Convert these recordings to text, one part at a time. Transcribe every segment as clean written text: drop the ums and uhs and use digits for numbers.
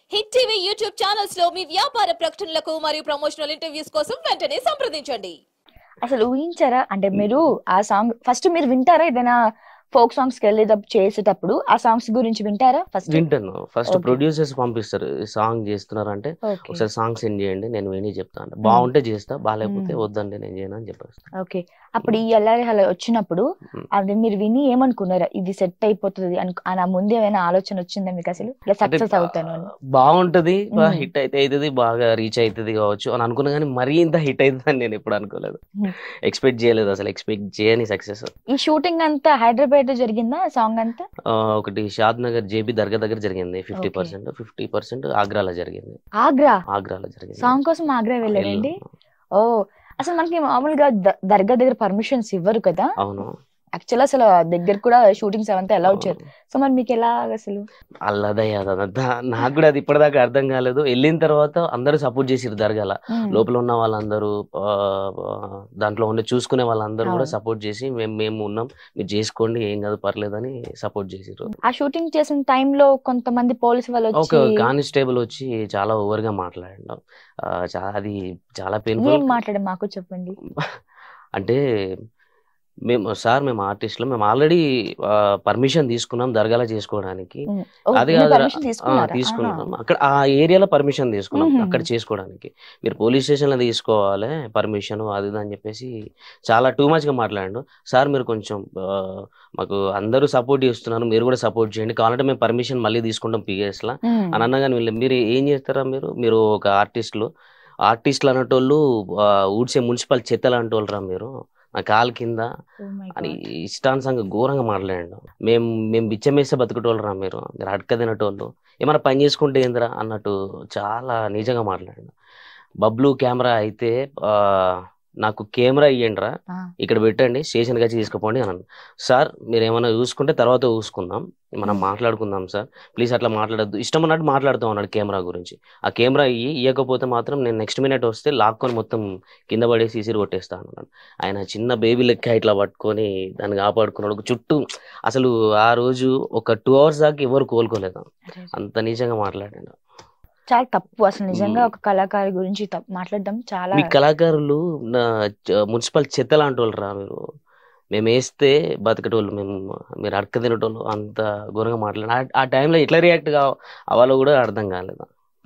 Hit TV YouTube channels లో మీ వ్యాపార ప్రకటనలకు మరియు ప్రమోషనల్ ఇంటర్వ్యూస్ కోసం వెంటనే సంప్రదించండి. అసలు ఊహించారా? అంటే మీరు ఆ సాంగ్ ఫస్ట్ మీరు వింటారా? ఏదైనా ఫోక్ సాంగ్స్ కి వెళ్ళేటప్పుడు చేసేటప్పుడు ఆ సాంగ్స్ గురించి వింటారా? వింటాను. First Okay. ప్రొడ్యూసర్స్ పంపిస్తారు. సాంగ్ చేస్తున్నారంటే ఓకే ఒకసారి సాంగ్ సెండ్ చేయండి, నేను విని చెప్తాను. బాగుంటే చేస్తా, బాగాలేకపోతే వద్దండి నేను చేయను అని చెప్పేస్తాను. ఓకే. అప్పుడు ఈ ఎల్లారి హల వచ్చినప్పుడు అది మీరు విని ఏమనుకున్నారా? ఇది సెట్ అయిపోతుంది అని ముందు ఏమైనా ఆలోచన వచ్చిందా మీకు? అసలు ఇలా సక్సెస్ అవుతాను అని బాగుంటది, హిట్ అయితే అవుతుంది, బాగా రీచ్ అవుతుంది కావచ్చు అని అనుకున్నా, కానీ మరీ ఇంత హిట్ అవుతుంది అని నేను ఎప్పుడు అనుకోలేదు. ఎక్స్పెక్ట్ చేయలేదు, అసలు ఎక్స్పెక్ట్ చేయని సక్సెస్. ఈ షూటింగ్ అంతా హైదరాబాద్ జరిగిందా? సాంగ్ అంతా ఒకటి షాద్ నగర్ జేబీ దర్గా దగ్గర జరిగింది 50%, 50% ఆగ్రాలో జరిగింది. ఆగ్రాలో జరిగింది. సాంగ్ కోసం ఆగ్రా వెళ్ళారండి? ఓ, అసలు మనకి మామూలుగా దర్గా దగ్గర పర్మిషన్స్ ఇవ్వరు కదా? అవును. యాక్చువల్ అసలు దగ్గర కూడా షూటింగ్స్ అవంతా ఎలా వచ్చారు? సో మరి మీకు ఎలా అసలు? అల్లదయ్యా అదంతా నాకు కూడా అది ఇప్పటిదాకా అర్థం కాలేదు. వెళ్ళిన తర్వాత అందరూ సపోర్ట్ చేసిరు దర్గాల. లోపల ఉన్న వాళ్ళందరూ, దాంట్లో ఉండే చూసుకునే వాళ్ళందరూ కూడా సపోర్ట్ చేసి మేము ఉన్నాం, మీరు చేసుకోండి, ఏం కాదు, పర్లేదని సపోర్ట్ చేసిరు. ఆ షూటింగ్ చేసిన టైంలో కొంతమంది పోలీసు వాళ్ళు ఒక కానిస్టేబుల్ వచ్చి చాలా ఓవర్ గా మాట్లాడాడు. అది చాలా పెయిన్ఫుల్. ఏం మాట్లాడే మాకు చెప్పండి. అంటే మేము ఆర్టిస్టులు, మేము ఆల్రెడీ పర్మిషన్ తీసుకున్నాం దర్గాలో చేసుకోవడానికి. అది కాదు, తీసుకున్నాం అక్కడ ఆ ఏరియాలో పర్మిషన్ తీసుకున్నాం అక్కడ చేసుకోవడానికి. మీరు పోలీస్ స్టేషన్ లో తీసుకోవాలి పర్మిషన్, అది అని చెప్పేసి చాలా టూ మచ్ గా మాట్లాడాడు. సార్ మీరు కొంచెం మాకు అందరూ సపోర్ట్ చేస్తున్నారు, మీరు కూడా సపోర్ట్ చేయండి, కావాలంటే మేము పర్మిషన్ మళ్ళీ తీసుకుంటాం పిఎస్ లా అని అన్నా. కానీ మీరు ఏం చేస్తారా, మీరు ఒక ఆర్టిస్టులు అనేటోళ్ళు ఊడ్చే మున్సిపల్ చెత్తలు అంటోళ్ళరా మీరు, నా కాలు కింద అని ఇష్టానుసంగా ఘోరంగా మాట్లాడాడు. మేము బిచ్చమేస్తే బతుకుటోళ్ళరా మీరు అడక తినటోళ్ళు, ఏమైనా పని చేసుకుంటే ఏందిరా అన్నట్టు చాలా నిజంగా మాట్లాడాడు. బబ్లు కెమెరా అయితే నాకు కెమెరా ఇయ్యండి రా, ఇక్కడ పెట్టండి, స్టేషన్కి వచ్చి తీసుకుపోండి అన్నాను. సార్ మీరు ఏమైనా చూసుకుంటే తర్వాత చూసుకుందాం, మనం మాట్లాడుకుందాం సార్, ప్లీజ్ అట్లా మాట్లాడద్దు, ఇష్టం అన్నట్టు మాట్లాడుతూ ఉన్నాడు కెమెరా గురించి. ఆ కెమెరా ఇవ్వకపోతే మాత్రం నేను నెక్స్ట్ మినిట్ వస్తే లాక్కొని మొత్తం కింద పడేసి ఈసిరి కొట్టేస్తాను అన్నాడు. ఆయన చిన్న బేబీ లెక్క ఇట్లా పట్టుకొని దాన్ని కాపాడుకున్నాడు చుట్టూ. అసలు ఆ రోజు ఒక 2 hours దాకా ఎవరు కోలుకోలేదు, అంత నిజంగా మాట్లాడాడు. చాలా తప్పు అసలు, నిజంగా ఒక కళాకారు గురించి మాట్లాడడం చాలా. మీ కళాకారులు మున్సిపల్ చెత్త లాంటి వాళ్ళు రా మీరు, మేము వేస్తే బతకటోళ్ళు, మీరు అడక తినటోళ్ళు, అంత ఘోరంగా మాట్లాడారు. ఆ టైంలో ఎట్లా రియాక్ట్ అవ్వాలో కూడా అర్థం కాలేదు.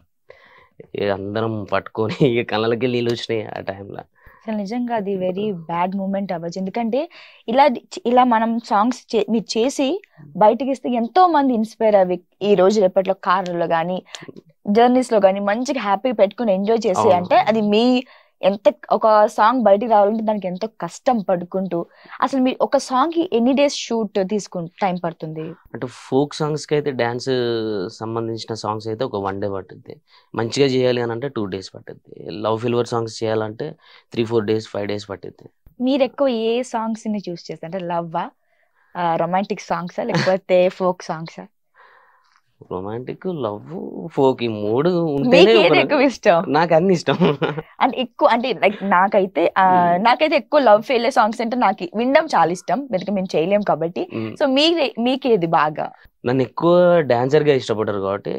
అందరం పట్టుకొని కళ్ళకి నీళ్ళు వచ్చినాయి ఆ టైంలో. అసలు నిజంగా అది వెరీ బ్యాడ్ మూమెంట్ అవ్వచ్చు. ఎందుకంటే ఇలా మనం సాంగ్స్ మీరు చేసి బయటకి ఇస్తే ఎంతో మంది ఇన్స్పైర్ అవి ఈ రోజు రేపట్లో కార్లో కానీ జర్నీస్ లో కానీ మంచిగా హ్యాపీ పెట్టుకుని ఎంజాయ్ చేసి, అంటే అది మీ ఎంత ఒక సాంగ్ బయటికి రావాలంటే దానికి ఎంతో కష్టం పడుకుంటూ. అసలు మీరు ఒక సాంగ్ కి ఎన్ని డేస్ షూట్ టైం పడుతుంది? అంటే ఫోక్ సాంగ్స్ కి అయితే, డాన్స్ సంబంధించిన సాంగ్స్ అయితే ఒక 1 day పట్టుద్ది. మంచిగా చేయాలి అని అంటే 2 days పట్టుద్ది. లవ్ ఫెయిల్యూర్ సాంగ్స్ చేయాలంటే 3-4 days 5 days పట్టుద్ది. మీరు ఎక్కువ ఏ సాంగ్స్ ని చూస్ చేస్తారు? అంటే లవ్వా, రొమాంటిక్ సాంగ్సా, లేకపోతే ఫోక్ సాంగ్సా? రొమాంటిక్, లవ్, ఫోక్, ఈ 3 ఉంటేనే ఎక్కువ ఇష్టం. నాకు అన్ని ఇష్టం. అంటే ఎక్కువ, అంటే లైక్ నాకైతే ఎక్కువ లవ్ ఫెయిలియర్ సాంగ్స్ అంటే నాకు వినడం చాలా ఇష్టం, ఎందుకంటే మేము చేయలేం కాబట్టి. సో మీకేది బాగా? నన్ను ఎక్కువ డాన్సర్ గా ఇష్టపడ్డారు కాబట్టి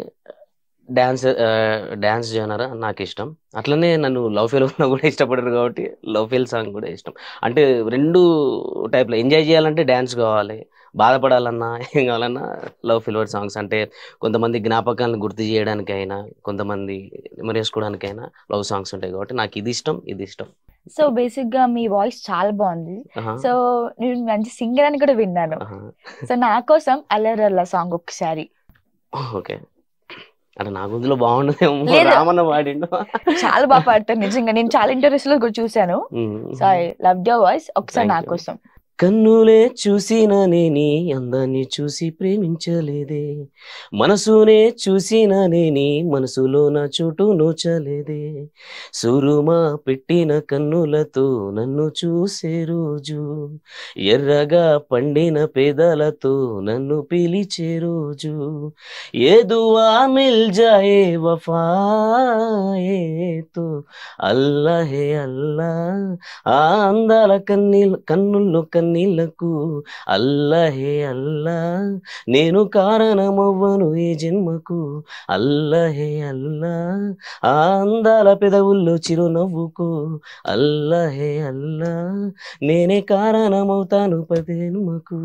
డాన్స్ జోనర్ నాకు ఇష్టం. అట్లనే నన్ను లవ్ ఫెయిల్ కూడా ఇష్టపడరు కాబట్టి లవ్ ఫెయిల్ సాంగ్ కూడా ఇష్టం. అంటే 2 టైప్లో ఎంజాయ్ చేయాలంటే డాన్స్ కావాలి, బాధపడాలన్నా ఏం కావాలన్నా లవ్ ఫెయిల్యూర్ సాంగ్స్. అంటే కొంతమంది జ్ఞాపకాలను గుర్తు చేయడానికైనా, కొంతమంది మెమరేసుకోవడానికైనా లవ్ సాంగ్స్ ఉంటాయి కాబట్టి నాకు ఇది ఇష్టం. సో బేసిక్ గా మీ వాయిస్ చాలా బాగుంది. సో నేను మంచి సింగర్ అని కూడా విన్నాను. సో నా కోసం అల్లరల్ల సాంగ్ ఒకసారి. ఓకే, అంటే నా గొంతులో బాగుండదేమో, రామన్న పాడిండు. చాలా బాగా పాడతారు నిజంగా, నేను చాలా ఇంటర్వ్యూస్ లో కూడా చూసాను. So I love your voice. ఒకసారి నా కోసం. కన్నులే చూసినానే నీ అందాన్ని చూసి ప్రేమించలేదే, మనసునే చూసినానే నీ మనసులో నా చోటు నోచలేదే, సురుమా పెట్టిన కన్నులతో నన్ను చూసే రోజు, ఎర్రగా పండిన పేదలతో నన్ను పిలిచే రోజు, ఏ దువా మిల్ జాయే వఫాయే తో అల్లా హే అల్లా, ఆ అందాల కన్నుల్లో కన్నీళ్లకు అల్లహే అల్లా, నేను కారణమవ్వను ఈ జన్మకు అల్లహే అల్లా, ఆ అందాల పెదవుల్లో చిరునవ్వుకు అల్లహే అల్లా, నేనే కారణమవుతాను పదేనుమకు.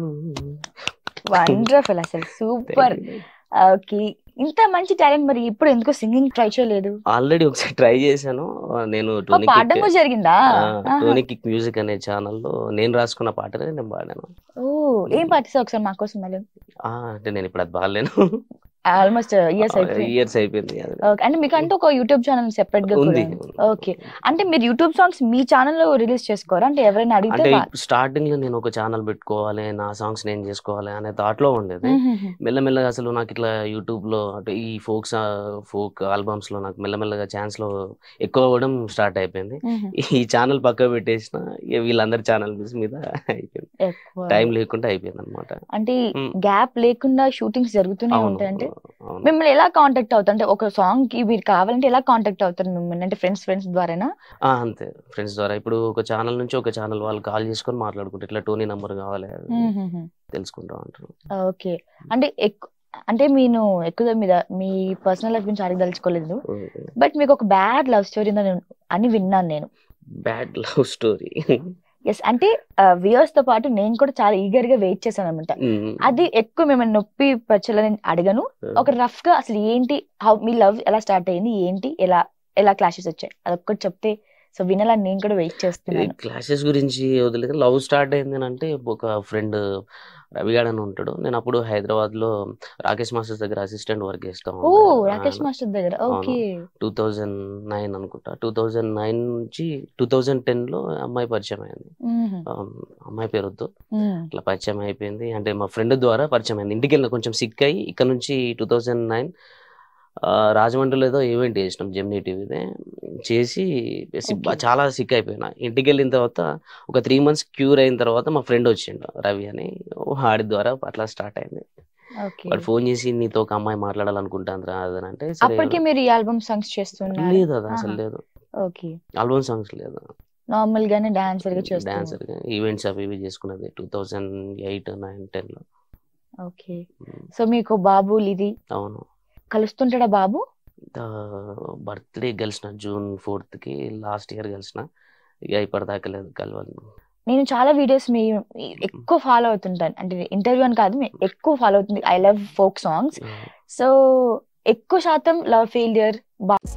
వండర్ఫుల్, అసలు సూపర్. ఓకే, ఇంత మంచి టాలెంట్, మరి ఇప్పుడు ఎందుకు సింగింగ్ ట్రై చేయలేదు? ఆల్రెడీ ఒకసారి ట్రై చేశాను. నేను పాడడం కూడా జరిగిందా? టోనీ కిక్ మ్యూజిక్ అనే ఛానల్లో నేను రాసుకున్న పాటనే నేను పాడాను. ఓ, ఏం పాటిస్తా ఒకసారి మా కోసం మళ్ళీ? అంటే నేను ఇప్పుడు అది పాడలేను, ఆల్మోస్ట్ ఇయర్స్ అయిపోయింది. ఇయర్స్ అయిపోయింది. ఓకే, అంటే మీకు అంటే ఒక యూట్యూబ్ ఛానల్ సెపరేట్ గా ఉంది. ఓకే, అంటే మీరు యూట్యూబ్ సాంగ్స్ మీ ఛానల్లో రిలీజ్ చేసుకోరా? అంటే ఎవరైనా అడిగితే అంటే స్టార్టింగ్ లో నేను ఒక ఛానల్ పెట్టుకోవాలి, నా సాంగ్స్ నేను చేసుకోవాలి అనే థాట్ లో ఉండేది. మెల్లమెల్లగా అసలు నాకు ఇట్లా యూట్యూబ్ లో అంటే ఈ ఫోక్ ఆల్బమ్స్ లో నాకు మెల్లమెల్లగా ఛాన్స్ లో ఎక్కువ అవ్వడం స్టార్ట్ అయిపోయింది. ఈ ఛానల్ పక్క పెట్టేసిన వీళ్ళందరి ఛానల్ మీద అయిపోయింది, టైం లేకుండా అయిపోయింది అనమాట. అంటే గ్యాప్ లేకుండా షూటింగ్స్ జరుగుతూనే ఉంటాయి. అంటే మిమ్మల్ని ఎలా కాంటాక్ట్ అవుతారు? అంటే ఒక సాంగ్ కి మీరు కావాలంటే ఎలా కాంటాక్ట్ అవుతారు మిమ్మల్ని? అంటే ఫ్రెండ్స్ ద్వారానా? అంతే, ఫ్రెండ్స్ ద్వారా. ఇప్పుడు ఒక ఛానల్ నుంచి ఒక ఛానల్ వాళ్ళు కాల్ చేసుకొని మాట్లాడుకుంటారు, ఇట్లా టోనీ నంబర్ కావాలి తెలుసుకుంటా ఉంటారు. ఓకే, అంటే నేను ఎక్కువ మీద మీ పర్సనల్ లైఫ్ గురించి అడగదలుచుకోలేదు, బట్ మీకు ఒక బ్యాడ్ లవ్ స్టోరీ అని విన్నాను నేను. Bad love story? ఎస్, అంటే వ్యూయర్స్ తో పాటు నేను కూడా చాలా ఈగర్ గా వెయిట్ చేశాను అనమాట. అది ఎక్కువ మిమ్మల్ని నొప్పి పరచాలని అడగను, ఒక రఫ్ గా అసలు ఏంటి, మీ లవ్ ఎలా స్టార్ట్ అయింది, ఏంటి, ఎలా క్లాషెస్ వచ్చాయి, అదొక్కటి చెప్తే సో వినాలని నేను కూడా వెయిట్ చేస్తున్నాను. క్లాషెస్ గురించి వదిలేదు, లవ్ స్టార్ట్ అయింది అంటే ఒక ఫ్రెండ్ రవిగాడ్ అని ఉంటాడు. నేను అప్పుడు హైదరాబాద్ లో రాకేష్ మాస్టర్ దగ్గర అసిస్టెంట్ వర్క్ చేస్తాను. రాకేష్ మాస్టర్ దగ్గర? ఓకే, 2009 అనుకుంటా. 2009 నుంచి 2010 లో అమ్మాయి పరిచయం అయింది. అమ్మాయి పేరుతో అట్లా పరిచయం అయిపోయింది. అంటే మా ఫ్రెండ్ ద్వారా పరిచయం అయింది. ఇంటికి వెళ్ళిన కొంచెం సిక్ అయ్యి ఇక్కడ నుంచి 2009 రాజమండ్రిలో ఏదో ఈవెంట్ చేసినాం జెమినీ టీవీదే చేసి చాలా సిక్ అయిపోయినా. ఇంటికి వెళ్ళిన తర్వాత ఒక 3 months క్యూర్ అయిన తర్వాత మా ఫ్రెండ్ వచ్చిండు రవి అని, ఆడి ద్వారా అట్లా స్టార్ట్ అయింది. వాడు ఫోన్ చేసి నీతో ఒక అమ్మాయి మాట్లాడాలనుకుంటాను రా అని అంటే, అప్పటికే మీరు ఈ ఆల్బమ్ సాంగ్స్ చేస్తున్నారు? లేదు, అది అసలు లేదు. ఓకే, ఆల్బమ్ సాంగ్స్ లేదు, నార్మల్ గానే డాన్సర్ గా ఈవెంట్స్ అవి ఇవి చేసుకున్నది 2008, 9, 10 లో. ఓకే, సో మీకు బాబు ఇది అవును. కలుస్తుంటాడా బాబు? బర్త్డే కలిసిన June 4th కి, లాస్ట్ ఇయర్ కలిసిన, ఇక ఇప్పటిదాకా లేదు కలవాలి. నేను చాలా వీడియోస్ మీ ఎక్కువ ఫాలో అవుతుంటాను, అంటే ఇంటర్వ్యూ అని కాదు, ఎక్కువ ఫాలో అవుతుంది. I love folk songs, so ఎక్కువ శాతం లవ్ ఫెయిలియర్